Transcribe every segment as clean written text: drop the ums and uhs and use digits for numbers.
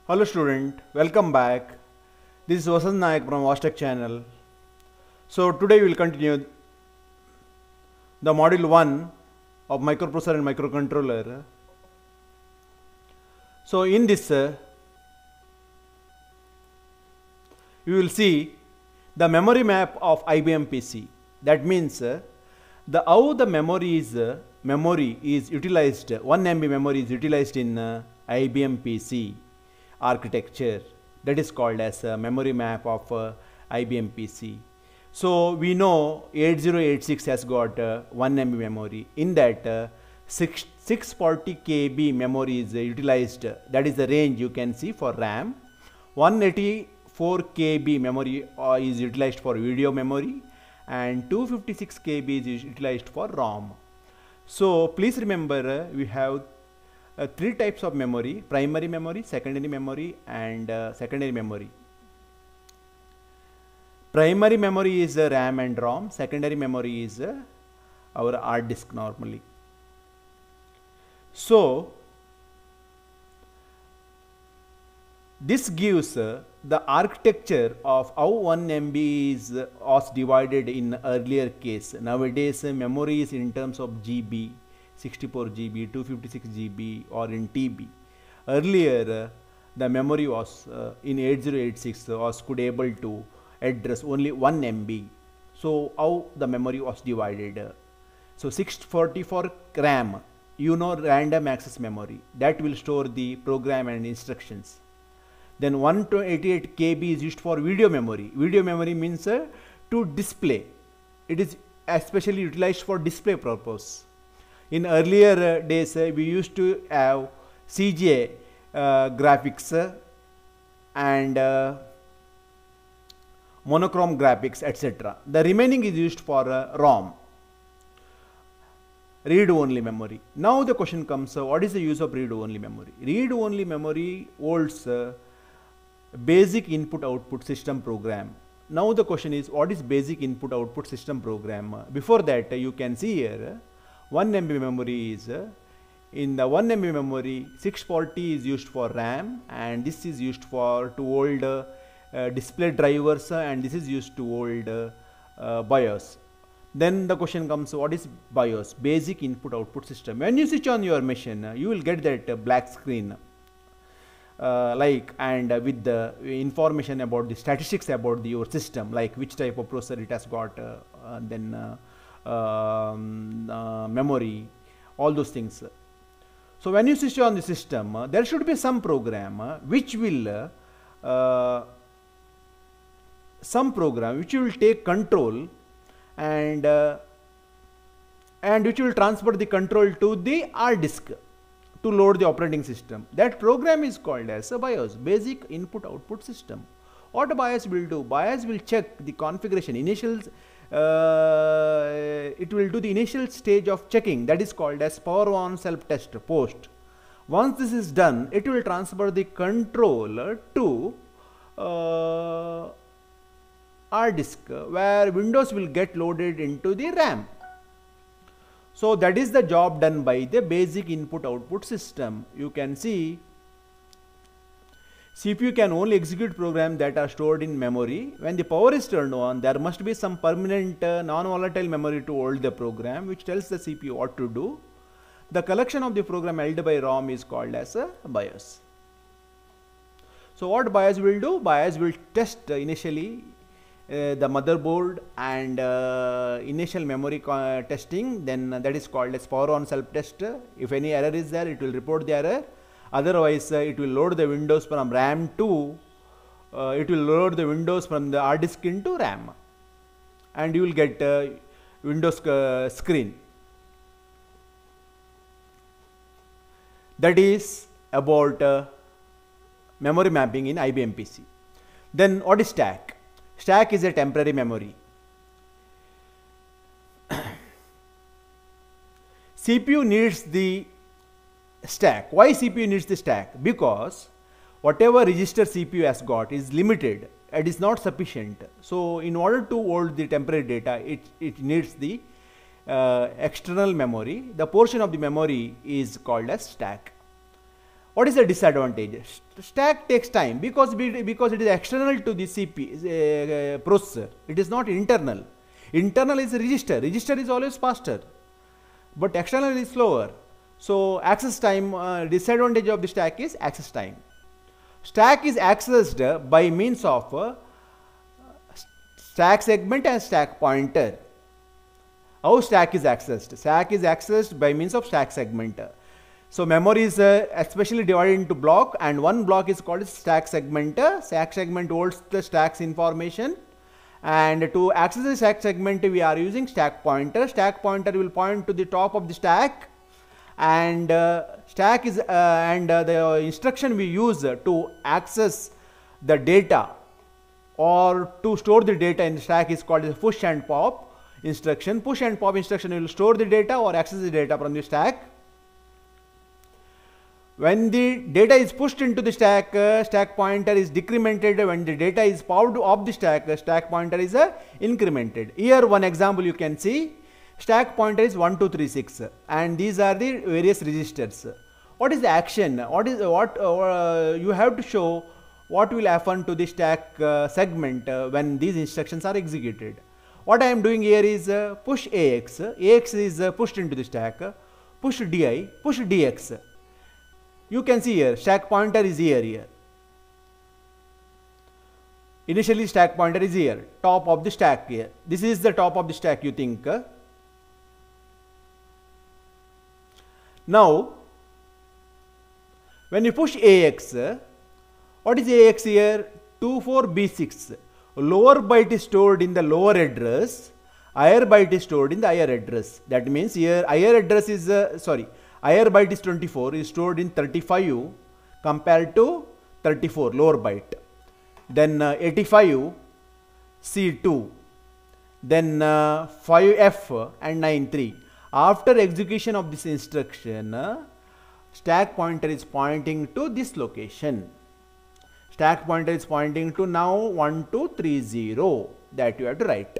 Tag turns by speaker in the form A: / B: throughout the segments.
A: Hello student, welcome back. This is Vasant Nayak from Vastech channel. So today we will continue the module 1 of microprocessor and microcontroller. So in this you will see the memory map of IBM PC. That means how the memory is utilized, 1 MB memory is utilized in IBM PC architecture. That is called as a memory map of IBM PC. So we know 8086 has got 1 MB memory. In that 640 KB memory is utilized. That is the range you can see for RAM. 184 KB memory is utilized for video memory, and 256 KB is utilized for ROM. So please remember we have three types of memory: primary memory, secondary memory, and secondary memory. Primary memory is RAM and ROM. Secondary memory is our hard disk normally. So this gives the architecture of how 1 MB was divided in earlier case. Nowadays memory is in terms of GB, 64 GB, 256 GB, or in TB. Earlier the memory was in 8086 was could able to address only 1 MB. So how the memory was divided? So 644 RAM, you know, random access memory, that will store the program and instructions. Then 128 KB is used for video memory. Video memory means to display. It is especially utilized for display purpose. In earlier days we used to have CGA graphics and monochrome graphics, etc. The remaining is used for ROM, read-only memory. Now the question comes, what is the use of read-only memory? Read-only memory holds basic input-output system program. Now the question is, what is basic input-output system program? Before that you can see here 1 MB memory is in the 1 MB memory 640 is used for RAM, and this is used for to hold display drivers, and this is used to hold BIOS. Then the question comes, what is BIOS? Basic input output system. When you switch on your machine you will get that black screen and with the information about the statistics about your system, like which type of processor it has got, memory, all those things. So when you switch on the system there should be some program which will take control and which will transfer the control to the hard disk to load the operating system. That program is called as a BIOS, basic input output system. What BIOS will do? BIOS will check the configuration, it will do the initial stage of checking, that is called as power on self test post. Once this is done, it will transfer the control to hard disk where Windows will get loaded into the RAM. So that is the job done by the basic input output system. You can see CPU can only execute programs that are stored in memory. When the power is turned on, there must be some permanent non-volatile memory to hold the program, which tells the CPU what to do. The collection of the program held by ROM is called as a BIOS. So what BIOS will do? BIOS will test initially the motherboard and initial memory testing, then that is called as power on self test. If any error is there, it will report the error. Otherwise it will load the Windows from RAM to it will load the Windows from the hard disk into RAM, and you will get Windows screen. That is about memory mapping in IBM PC. Then what is stack? Stack is a temporary memory. CPU needs the stack. Why CPU needs the stack? Because whatever register CPU has got is limited, it is not sufficient. So in order to hold the temporary data, it needs the external memory. The portion of the memory is called as stack. What is the disadvantage? Stack takes time because it is external to the processor. It is not internal. Internal is a register. Register is always faster, but external is slower. So access time, disadvantage of the stack is access time. Stack is accessed by means of stack segment and stack pointer. How stack is accessed? Stack is accessed by means of stack segment. So memory is especially divided into block, and one block is called stack segment. Stack segment holds the stack's information, and to access the stack segment we are using stack pointer. Stack pointer will point to the top of the stack, and stack is the instruction we use to access the data or to store the data in the stack is called as push and pop instruction. Push and pop instruction will store the data or access the data from the stack. When the data is pushed into the stack, stack pointer is decremented. When the data is popped off the stack pointer is incremented. Here one example you can see, stack pointer is 1236 and these are the various registers. What is the action? You have to show what will happen to the stack segment when these instructions are executed. What I am doing here is push AX. AX is pushed into the stack. Push DI, push DX. You can see here stack pointer is here. Initially stack pointer is here, top of the stack here. This is the top of the stack you think. Now when you push AX, what is AX here? 24B6. Lower byte is stored in the lower address, higher byte is stored in the higher address. That means here higher address is higher byte is 24 is stored in 35 compared to 34 lower byte. Then 85 C2, then 5F and 93. After execution of this instruction, stack pointer is pointing to this location. Stack pointer is pointing to now 1230, that you have to write.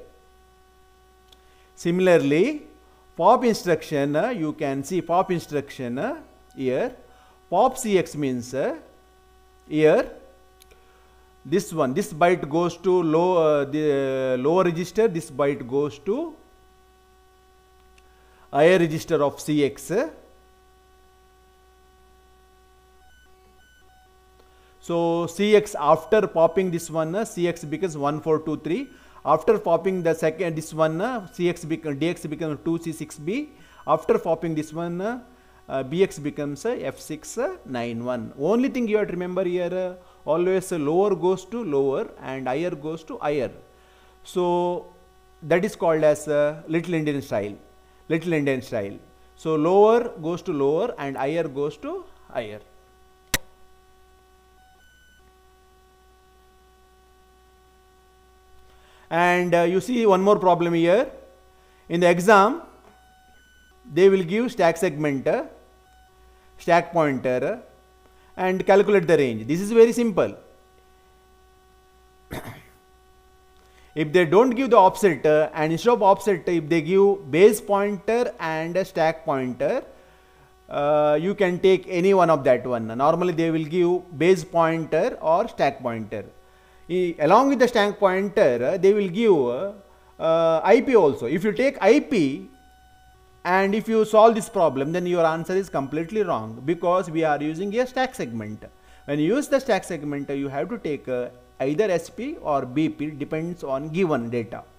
A: Similarly, pop instruction, you can see pop instruction here. Pop CX means here this one, this byte goes to the lower register, this byte goes to higher register of CX. So CX, after popping this one, CX becomes 1423. After popping the second this one, DX becomes 2C6B. After popping this one, BX becomes F691. Only thing you have to remember here, always lower goes to lower and higher goes to higher. So that is called as Little Indian style. Little Indian style. So lower goes to lower and higher goes to higher. And you see one more problem here. In the exam, they will give stack segment, stack pointer, and calculate the range. This is very simple. If they don't give the offset, and instead of offset, if they give base pointer and a stack pointer, you can take any one of that one. Normally they will give base pointer or stack pointer. Along with the stack pointer, they will give IP also. If you take IP and if you solve this problem, then your answer is completely wrong, because we are using a stack segment. When you use the stack segment, you have to take either SP or BP, depends on given data.